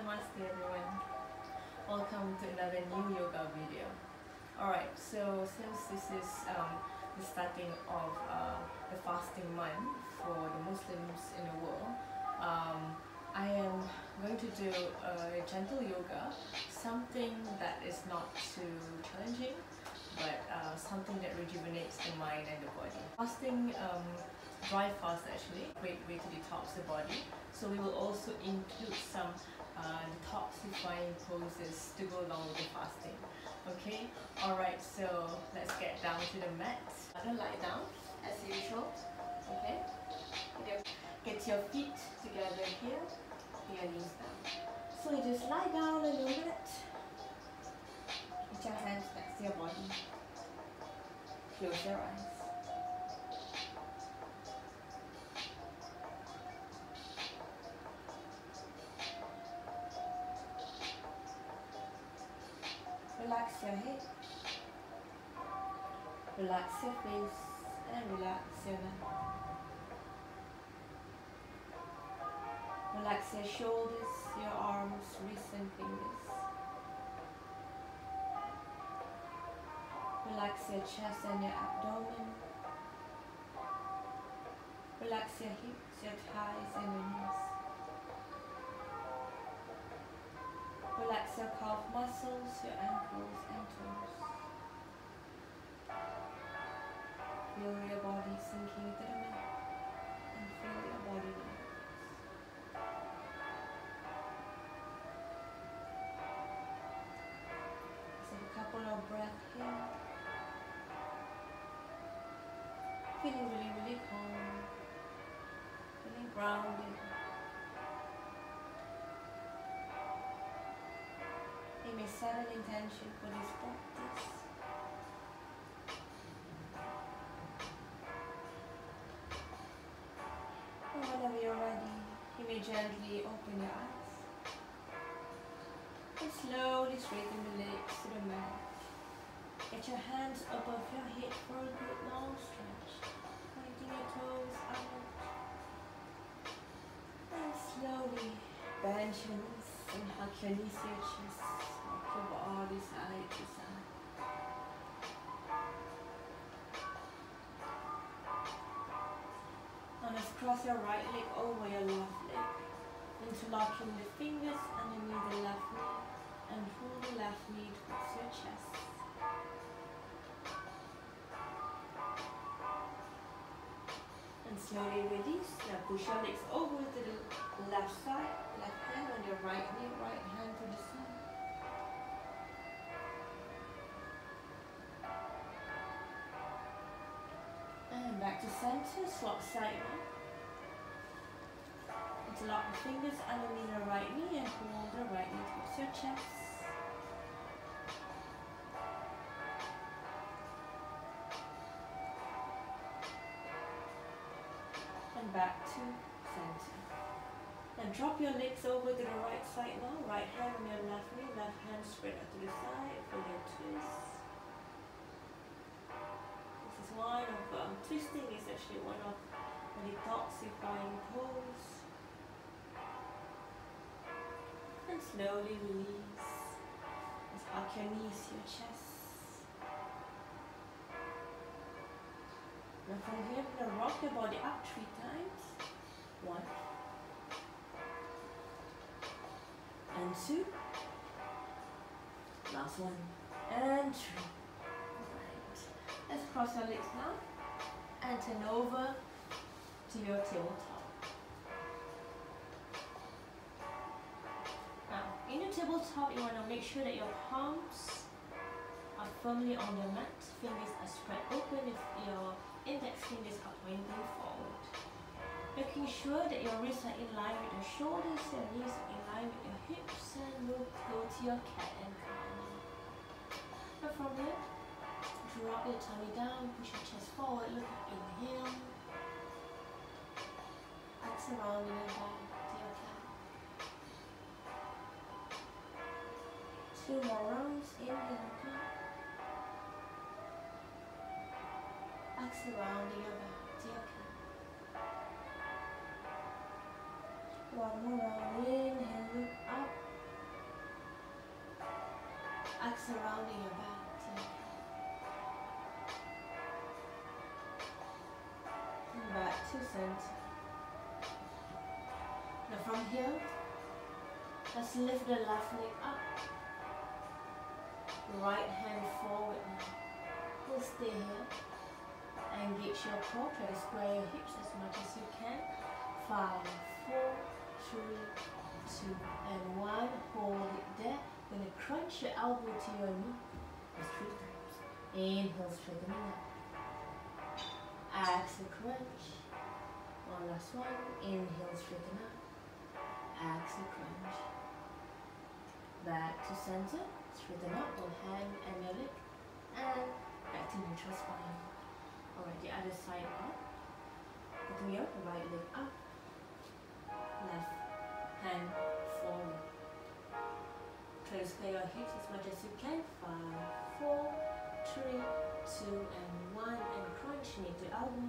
Namaste everyone. Welcome to another new yoga video. Alright, so since this is the starting of the fasting month for the Muslims in the world, I am going to do a gentle yoga, something that is not too challenging, but something that rejuvenates the mind and the body. Fasting, dry fast actually, great way to detox the body. So we will also include some detoxifying poses to go along with the fasting. Okay, alright, so let's get down to the mat. Lie down as usual. Okay, get your feet together here, your knees down. So you just lie down on your mat. Put your hands next to your body. Close your eyes. Relax your head, relax your face, and relax your neck. Relax your shoulders, your arms, wrists and fingers. Relax your chest and your abdomen. Relax your hips, your thighs and your knees. Relax your calf muscles, your ankles and toes. Feel your body sinking into the mat and feel your body relax. Take a couple of breaths here. Feeling really calm, feeling grounded. You may set an intention for this practice. And whenever you're ready, you may gently open your eyes. And slowly straighten the legs to the mat. Get your hands above your head for a good long stretch. Pointing your toes out. And slowly bend your knees and hug your knees to your chest. Your body side to side. Now let's cross your right leg over your left leg, interlocking the fingers underneath the left knee and pull the left knee towards your chest. And slowly release. Now push your legs over to the left side, left hand on your right knee, right hand to the side. And back to center, swap side now. Interlock the fingers underneath the right knee and pull the right knee towards your chest. And back to center. And drop your legs over to the right side now. Right hand on your left knee, left hand spread out to the side for your twist. One of twisting is actually one of the detoxifying pose. And slowly release. Just hug your knees to your chest. Now from here, we're going to rock your body up 3 times. 1 and 2. Last one and 3. Let's cross your legs now and turn over to your tabletop. Now, in your tabletop, you want to make sure that your palms are firmly on the mat. Fingers are spread open if your index fingers are pointing forward. Making sure that your wrists are in line with your shoulders, your knees are in line with your hips, and we'll go to your cat and cow. And from here, drop your tummy down, push your chest forward, look at inhale. Exhale around in your back to your cat. 2 more rounds, inhale and cat. Exhale around in your back to your cat. 1 more round, inhale, look up. Axe surrounding your back. And back to center. Now from here, let's lift the left leg up. Right hand forward now. We'll stay here. Engage your core. Try to square your hips as much as you can. 5, 4, 3, 2, and 1. Hold it there. Gonna crunch your elbow to your knee. Just 3 times. Inhale, straighten it up. Exhale, crunch. One last one. Inhale, straighten up. Exhale, crunch. Back to center. Straighten up. One hand and your leg. And back to neutral spine. Alright, the other side up. Putting your right leg up. Left hand forward. Try to square your hips as much as you can. 5, 4, 3, 2, and 1. And crunch knee to elbow.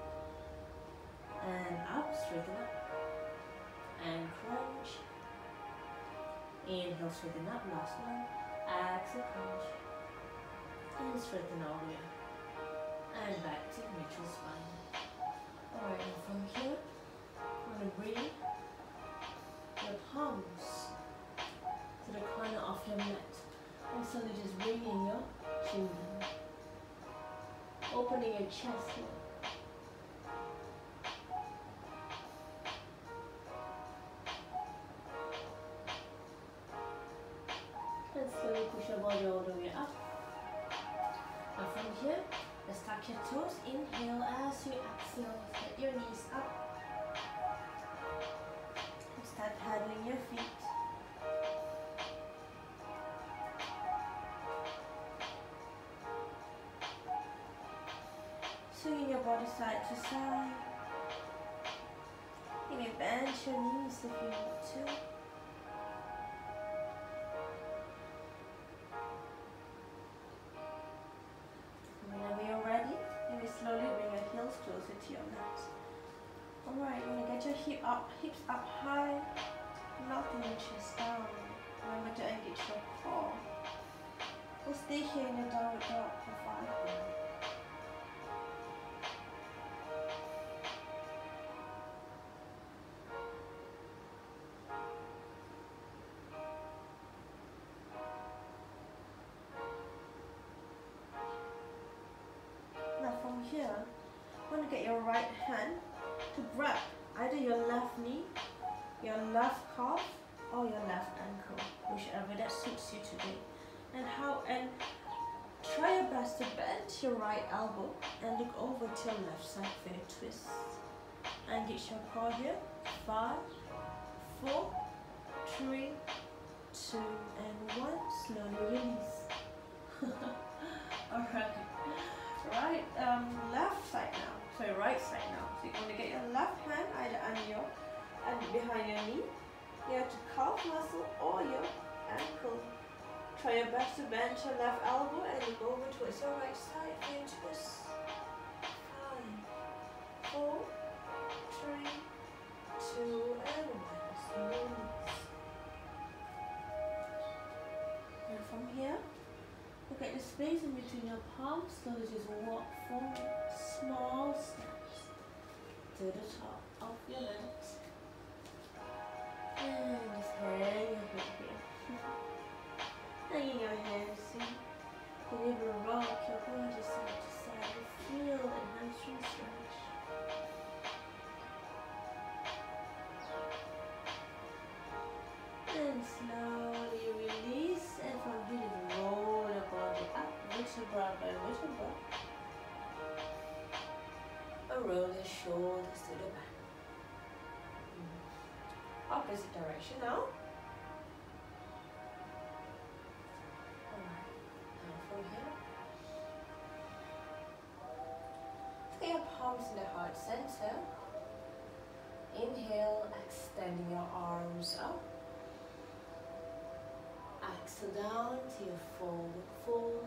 And up, straighten up. And crunch. Inhale, straighten up. Last one. Exhale, crunch. And straighten all the way up. And back to neutral spine. Alright, and from here, I'm going to bring your palms to the corner of your mat. And slowly just bring in your chin down. Opening your chest here. And slowly push your body all the way up. And from here, let's tuck your toes. Inhale as you exhale. Get your knees up. Start paddling your feet. Swinging your body side to side. You may bend your knees if you need to. Whenever you're ready, you may slowly bring your heels closer to your mat. Alright, you're going to get your hips up high, nothing your chest down. Remember to engage your core. We'll stay here in your downward dog for 5 minutes. Now from here, you want to get your right hand to grab either your left knee, your left calf, or your left ankle, whichever that suits you today. And try your best to bend your right elbow and look over to your left side for a twist. Engage your core here. 5, 4, 3, 2, and 1. Slowly release. Alright. Left side now. Sorry, right side now. So you're going to get your left hand either behind your knee, your calf muscle, or your ankle. Try your best to bend your left elbow and look over towards your right side for your twist. 5, 4, 3, 2, and 1. Slowly. And from here, look at the space in between your palms. Slowly just walk forward, small steps to the top of your mat. And just hang your head here. Hanging your hands in. You're able to rock your body side to side and feel the hamstring stretch. And slowly release, and from here just roll your body up, vertebra by vertebra. And roll your shoulders to the back. Opposite direction now. Alright, now from here, get your palms in the heart center. Inhale, extending your arms up. Exhale down to your forward fold.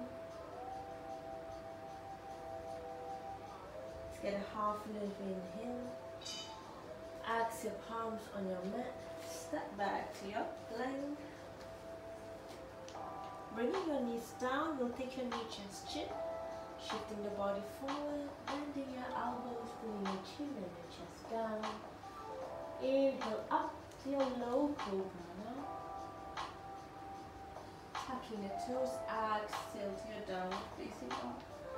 Let's get a half lift inhale. Exhale, palms on your mat. Step back to your plank. Bringing your knees down, you'll take your knee chest chin, shifting the body forward, bending your elbows, bringing your chin and your chest down. Inhale up to your low cobra now. Tucking the toes, exhale to your downward facing dog.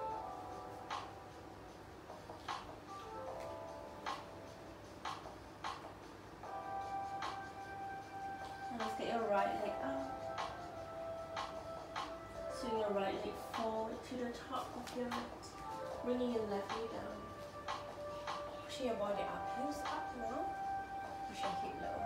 And let's get your right leg up. Swing your right leg forward to the top of your mat. Bringing your left knee down. Pushing your body up, heels up now. Push your hip low.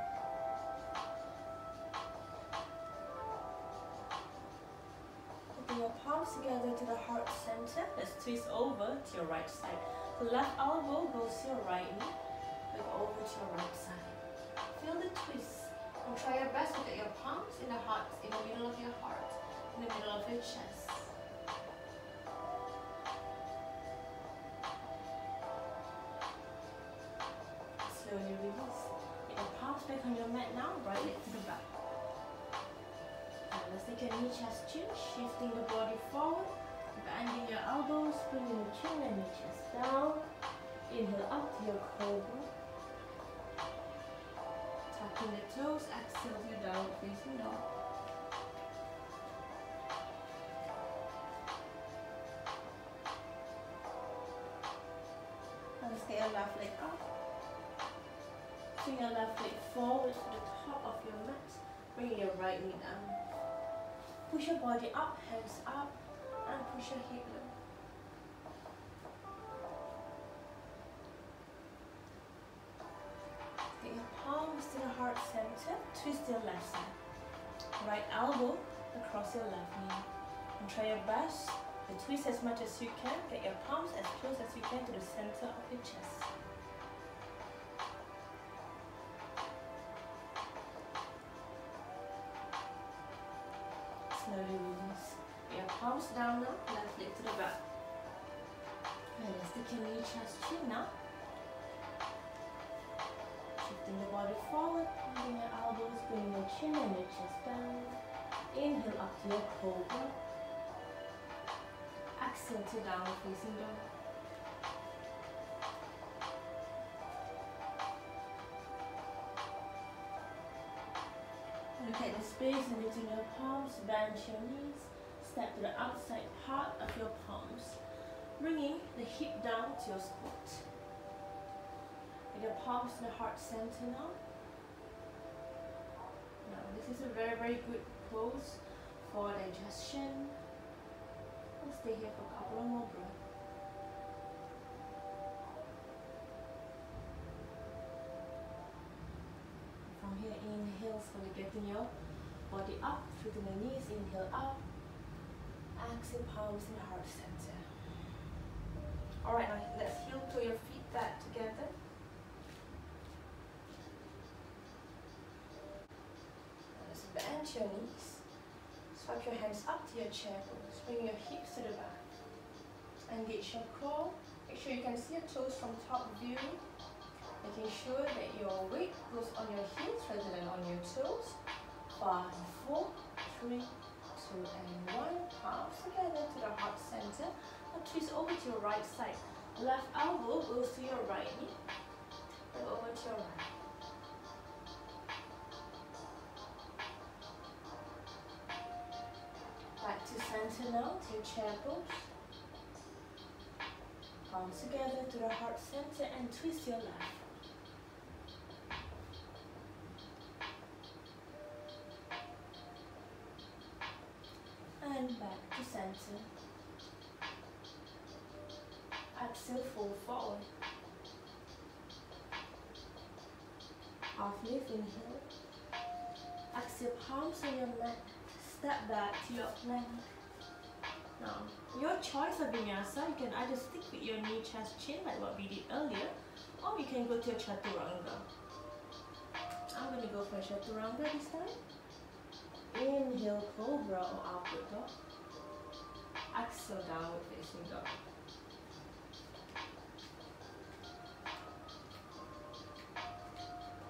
Putting your palms together to the heart center. Let's twist over to your right side. The left elbow goes to your right knee. Look over to your right side. Feel the twist. And try your best to get your palms in the heart, in the middle of your heart, in the middle of your chest. Slowly release. Get your palms back on your mat now, right leg to the back. And let's take your knee, chest, chin, shifting the body forward, bending your elbows, bringing your chin and your chest down. Inhale up to your cobra. Tucking the toes, exhale to your downward facing dog. And let's get your left leg up. Swing your left leg forward to the top of your mat. Bring your right knee down. Push your body up, hands up, and push your hip low. Get your palms to the heart center. Twist your left side. Right elbow across your left knee. And try your best to twist as much as you can. Get your palms as close as you can to the center of your chest. Slowly release. Get your palms down now. Left leg to the back. And let's take your knee, chest, chin now. Shifting the body forward, bringing your elbows, bringing your chin and your chest down. Inhale up to your cobra. Exhale to downward facing dog. Look at the space in between your palms, bend your knees, step to the outside part of your palms, bringing the hip down to your squat. With your palms in the heart center now. Now this is a very, very good pose for digestion. We'll stay here for a couple of more breaths. From here, inhale, slowly getting your body up, through to the knees, inhale up. Exhale, palms in the heart center. Alright, now let's heel to your feet back together. Let's bend your knees. Swipe your hands up to your chair pose. Bring your hips to the back. Engage your core. Make sure you can see your toes from top view. Making sure that your weight goes on your heels rather than on your toes. 5, 4, 3, 2, and 1. Palms together to the heart center. Now twist over to your right side. Left elbow goes to your right knee. Then over to your right. Back to center now, to your chair pose. Palms together to the heart center and twist your left. And back to center. Exhale, fold forward. Half lift, inhale. Exhale, palms on your mat. Step back to your plank. Now, your choice of vinyasa, you can either stick with your knee, chest, chin like what we did earlier, or you can go to a chaturanga. I'm going to go for a chaturanga this time. Inhale, cobra or upward dog. Exhale, downward facing dog.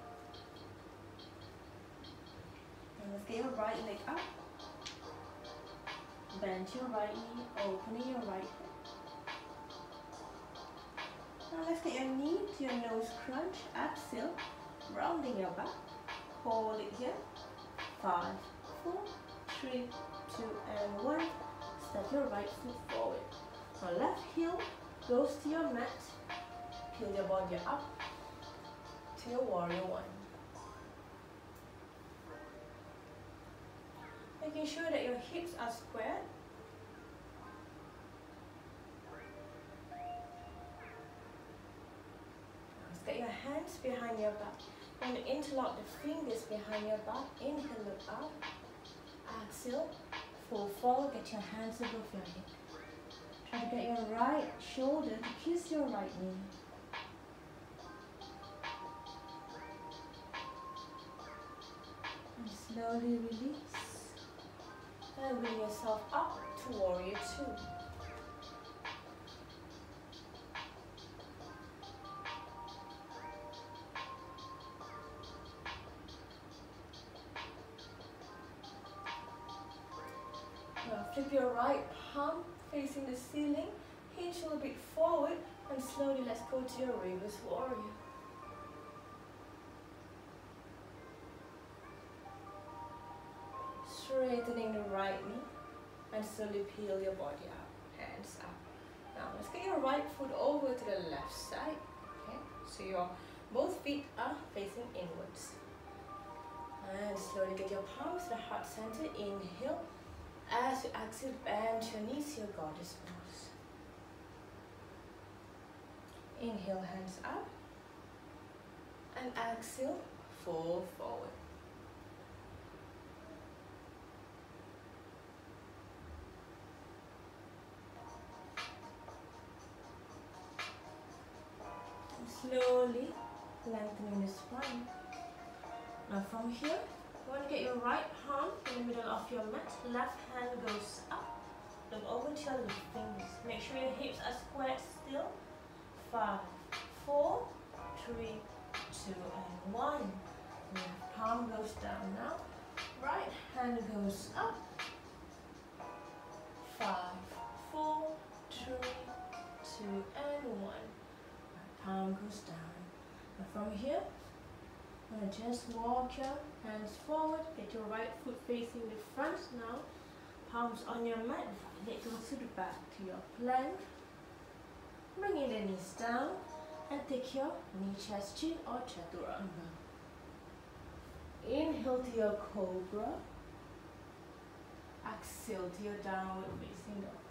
And let's get your right leg up. Bend your right knee, opening your right hip. Now let's get your knee to your nose crunch, exhale, rounding your back. Hold it here. 5, 4, 3, 2, and 1. Step your right foot forward. Now left heel goes to your mat. Peel your body up to your warrior one. Making sure that your hips are squared. Let's get your hands behind your back. And interlock the fingers behind your back. Inhale, look up. Exhale, fold forward. Get your hands above your head. Try to get your right shoulder to kiss your right knee. And slowly release. And bring yourself up to warrior two. Now flip your right palm facing the ceiling. Hinge a little bit forward and slowly let's go to your reverse warrior. Straightening the right knee and slowly peel your body up, hands up. Now let's get your right foot over to the left side. Okay, so your both feet are facing inwards. And slowly get your palms to the heart center. Inhale. As you exhale, bend your knees, your goddess pose. Inhale, hands up. And exhale, fold forward. Slowly lengthening the spine. Now from here, you want to get your right palm in the middle of your mat. Left hand goes up. Look over to your little fingers. Make sure your hips are squared still. 5, 4, 3, 2, and 1. Left palm goes down now. Right hand goes up. 5, 4, 3, 2, and 1. Palm goes down. And from here, I'm going to just walk your hands forward. Get your right foot facing the front now. Palms on your mat. Leg goes to the back to your plank. Bringing the knees down and take your knee, chest, chin or chaturanga. Inhale to your cobra. Exhale to your downward facing dog.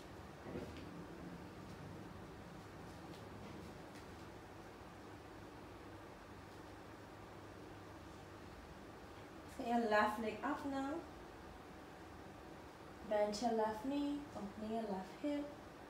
Your left leg up now. Bend your left knee, opening your left hip.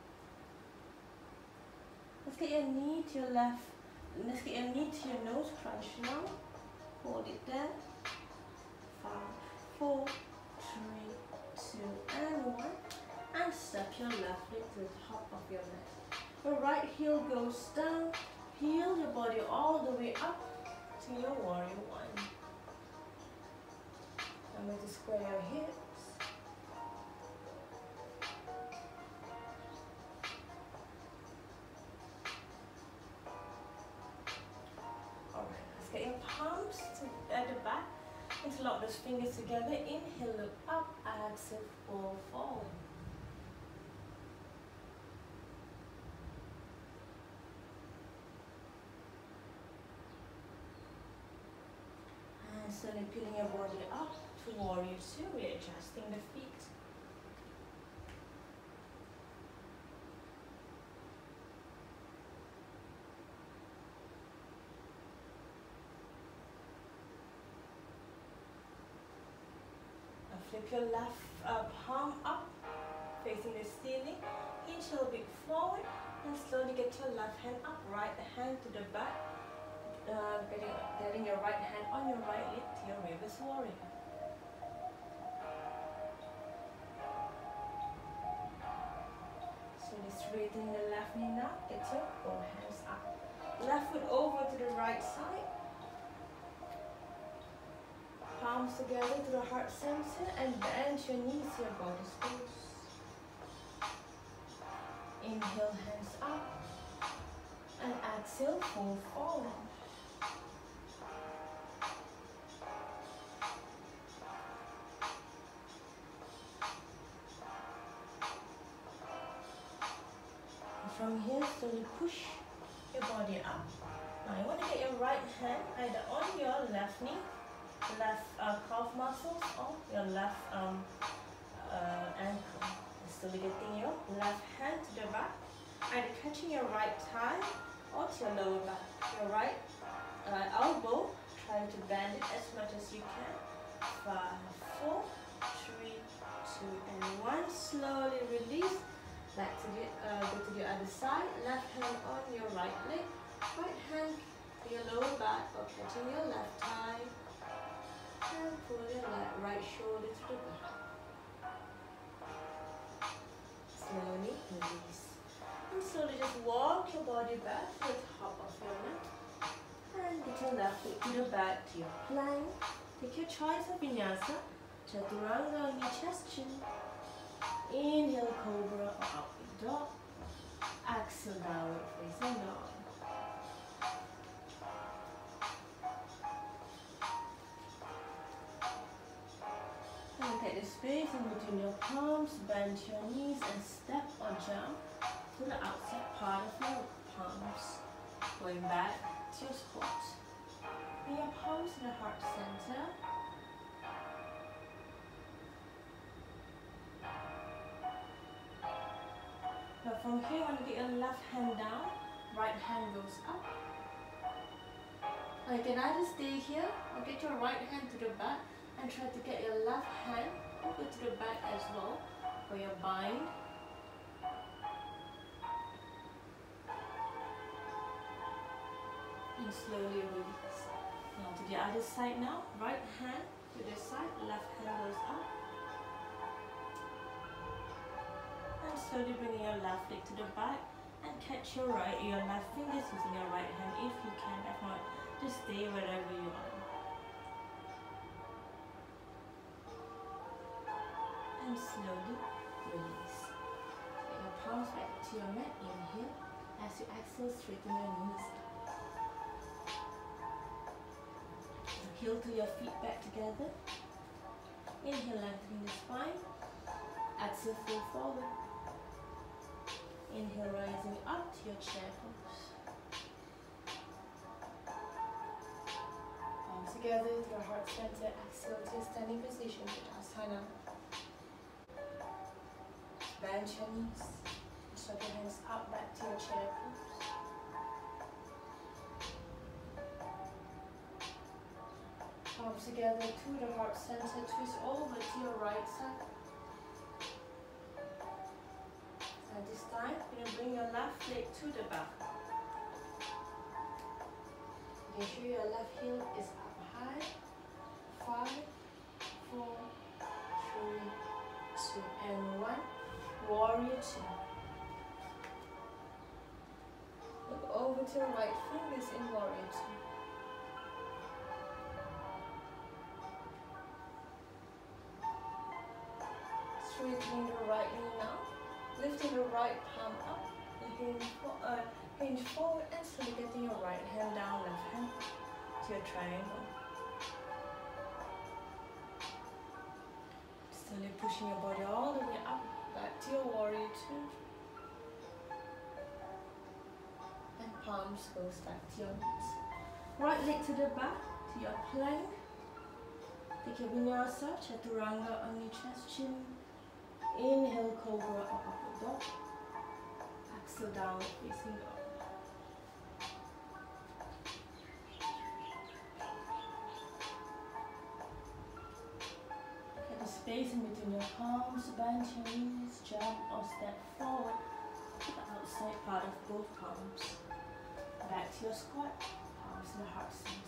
Let's get your knee to your left. Let's get your knee to your nose crunch now. Hold it there. 5, 4, 3, 2, and 1. And step your left leg to the top of your mat. Your right heel goes down. Heel your body all the way up to your warrior one. I'm going to square your hips. Alright, let's get your palms at the back. Interlock those fingers together. Inhale, look up. Exhale, fold forward. And slowly peeling your body up. Warrior two, readjusting the feet. Now flip your left palm up, facing the ceiling. Hinge a little bit forward and slowly get your left hand up, right hand to the back. Getting your right hand on your right leg to your reverse warrior. Straighten the left knee now. Get your both hands up. Left foot over to the right side. Palms together to the heart center and bend your knees, your goddess pose. Inhale, hands up. And exhale, fold forward. And from here, slowly push your body up. Now you want to get your right hand either on your left knee, left calf muscles, or your left ankle. Slowly getting your left hand to the back, either catching your right thigh or to your lower back. Your right elbow, try to bend it as much as you can. 5, 4, 3, 2, and 1. Slowly release. Back to the go to the other side. Left hand on your right leg. Right hand to your lower back or catching your left thigh. And pull your right shoulder to the back. Slowly release. And slowly just walk your body back to the top of your mat. And get your left foot to the back to your plank. Take your choice of vinyasa. Chaturanga on your chest chin. Inhale, cobra or upward dog. Exhale, downward facing dog. And take the space in between your palms, bend your knees and step or jump to the outside part of your palms. Going back to your squat. Bring your palms to the heart center. Now from here, you want to get your left hand down, right hand goes up. Now you can either stay here or get your right hand to the back and try to get your left hand over to the back as well for your bind. And slowly release. Now to the other side now, right hand to the side, left hand goes up. And slowly bring your left leg to the back and catch your left fingers using your right hand if you can. If not, just stay wherever you are. And slowly release. Get your palms back to your mat. Inhale. As you exhale, straighten your knees. Heel to your feet back together. Inhale, lengthening the spine. Exhale, fold forward. Inhale, rising up to your chair pose. Palms together to your heart center. Exhale to your standing position, Tadasana. Bend your knees. Shove your hands up back to your chair pose. Palms together to the heart center. Twist over to your right side. And this time, you're going to bring your left leg to the back. Make sure your left heel is up high. 5, 4, 3, 2, and 1. Warrior 2. Look over to your right fingers in Warrior 2. Straightening the right knee now. Lifting the right palm up. Hinge forward and slowly getting your right hand down, left hand to your triangle. Slowly pushing your body all the way up, back to your Warrior 2. And palms goes back to your knees. Right leg to the back, to your plank. Take your vinyasa, chaturanga on your chest chin. Inhale, cobra or upward dog. Exhale, downward facing dog. Get the space in between your palms, bend your knees, jump or step forward to the outside part of both palms. Back to your squat, palms in the heart center.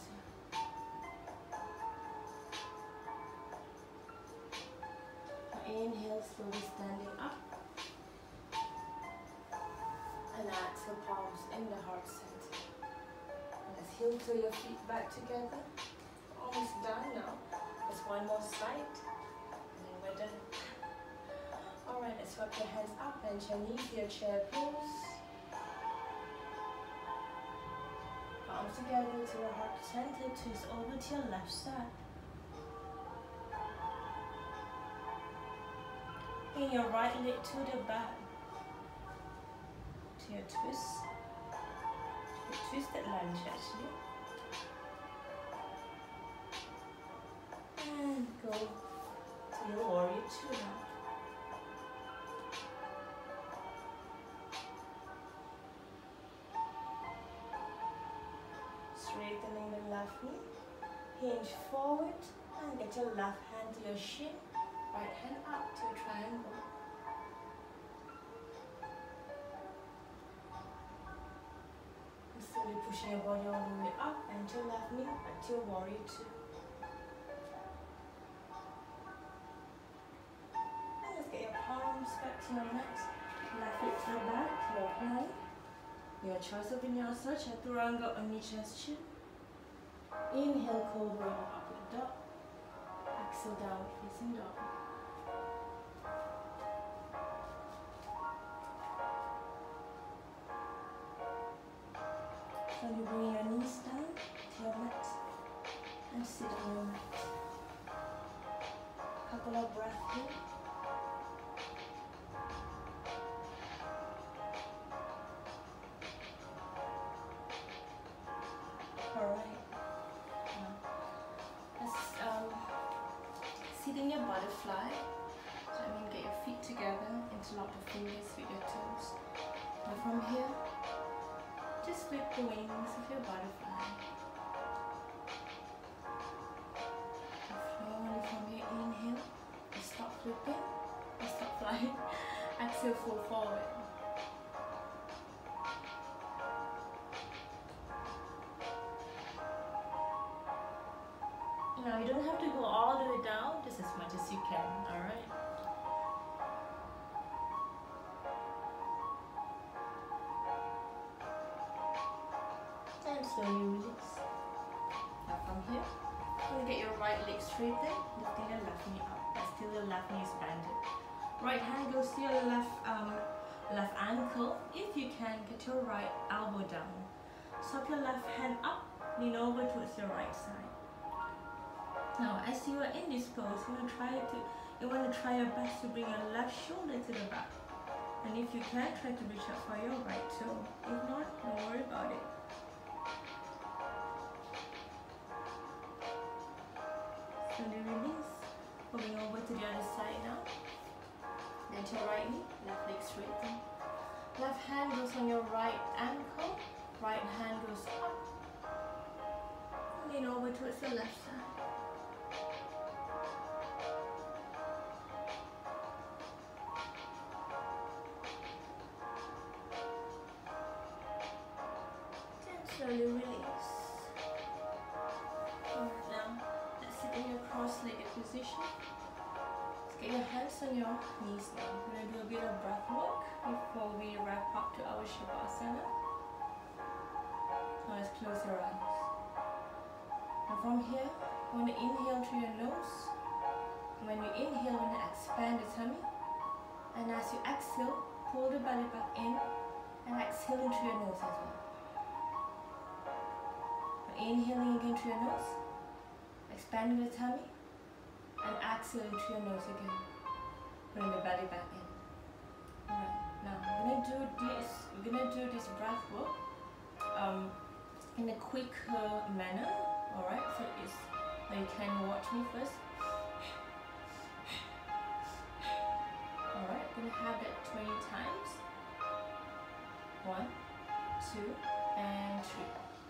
Inhale, slowly standing up. And exhale, palms in the heart center. Let's heel to your feet back together. Almost done now. Just one more side. And then we're done. Alright, let's tuck your hands up and your knees, your chair pose. Palms together to your heart center, twist over to your left side. Bring your right leg to the back. To your twist. Twisted lunge actually. And go to your warrior two now. Straightening the left knee. Hinge forward and get your left hand to your shin. Right hand up to a triangle. And slowly pushing your body all the way up and to your left knee back to your warrior two. And let's get your palms back to your mat. Left foot to the back, to your plank. Your choice of vinyasa, chaturanga or nichascha. Inhale, cobra or upward dog. Exhale, down facing dog. So you bring your knees down to your mat and sit on your mat. Couple of breaths here. Alright. Sit in your butterfly. So get your feet together, interlock the fingers with your toes. Now from here, just flip the wings of your butterfly. Slowly from here, inhale, stop flipping, stop flying. Exhale, fold forward. Now you don't have to go all the way down, just as much as you can, alright? And slowly release. Now from here, you're going to get your right leg straightened, lifting your left knee up, but still your left knee is bended. Right hand goes to your left ankle. If you can, get your right elbow down. Swap your left hand up, lean over towards your right side. Now, as you are in this pose, you want to try your best to bring your left shoulder to the back. And if you can, try to reach up for your right toe. If not, don't worry about it. Slowly release. Moving over to the other side now. Then to your right knee, left leg straighten. Left hand goes on your right ankle. Right hand goes up. Lean over towards the left side. Slowly release. Now, let's sit in your cross-legged position. Let's get your hands on your knees now. We're going to do a bit of breath work before we wrap up to our Shavasana. Now let's close your eyes. Now from here, you want to inhale through your nose. When you inhale, you want to expand the tummy. And as you exhale, pull the belly back in and exhale into your nose as well. Inhaling again through your nose, expanding the tummy, and exhaling through your nose again. Bring the belly back in. Alright, now we're gonna do this breath work in a quicker manner. Alright, so you can watch me first. Alright, we're gonna have that 20 times. 1, 2, and 3.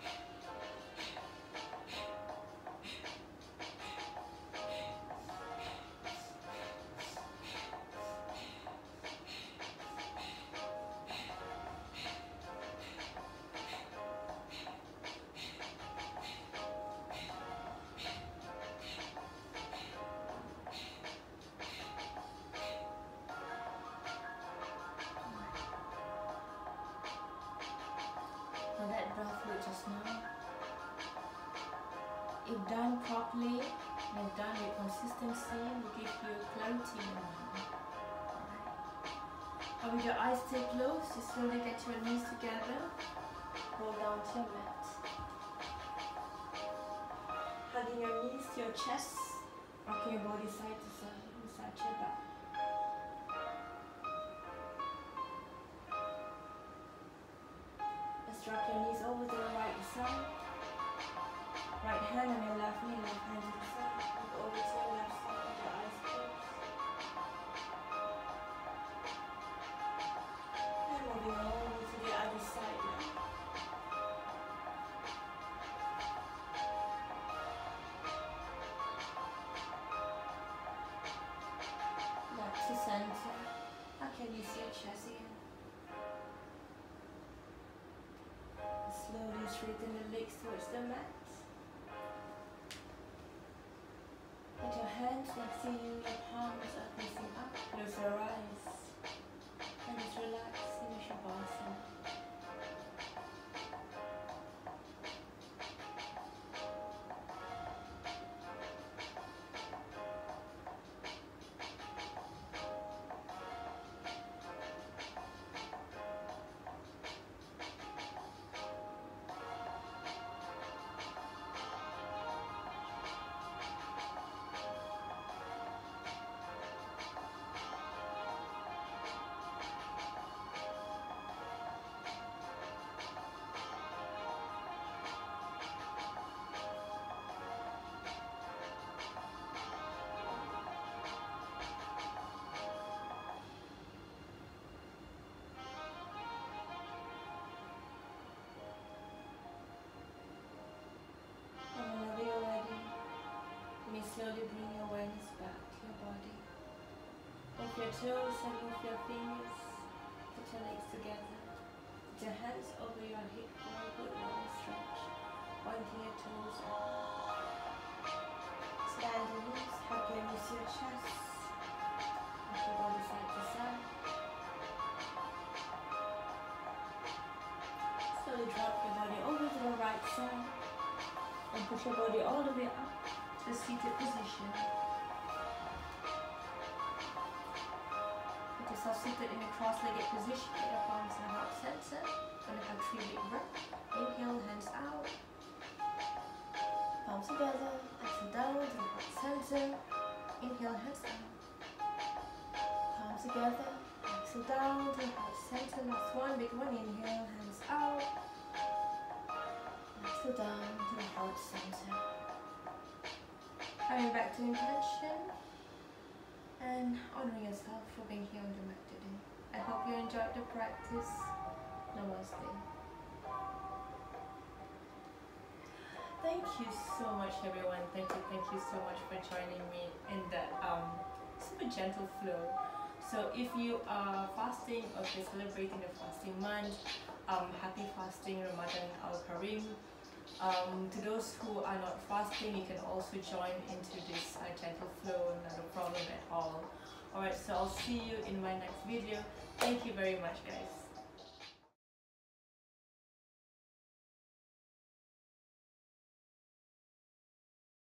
That breath work just now, if done properly and done with consistency, will give you clarity in your mind. Alright. And with your eyes still closed, just slowly get your knees together. Roll down to your mat. Hugging your knees to your chest. Rocking your body side to side, inside your back. Let's drop your knees over to the right side. Right hand on your left knee, left hand to the side. Look over to your left side with your eyes closed. And moving over to the other side now. Back to center. How can you see your chest again? Slowly straighten the legs towards the mat. Put your hands next to you, your palms are facing up. Close your eyes. And just relax in Shavasana. Slowly bring your awareness back to your body. Move your toes and move your fingers. Put your legs together. Put your hands over your hip for a good long stretch. Pointing your toes up. Stand your knees, hug your knees to your chest. Rock your body side to side. Slowly drop your body over to the right side. And push your body all the way up. The seated position. Put yourself seated in a cross-legged position. Get your palms in the heart center. Gonna have 3 big breaths. Inhale, hands out. Palms together. Exhale down to the heart center. Inhale, hands out. Palms together. Exhale down to the heart center. Last one, big one. Inhale, hands out. Exhale down to the heart center. Coming back to intention and honoring yourself for being here on the mat today. I hope you enjoyed the practice. Namaste. Thank you so much, everyone. Thank you so much for joining me in that super gentle flow. So if you are fasting or if you're celebrating the fasting month, happy fasting Ramadan al-Karim. To those who are not fasting, you can also join into this gentle flow, not a problem at all. Alright, so I'll see you in my next video. Thank you very much, guys.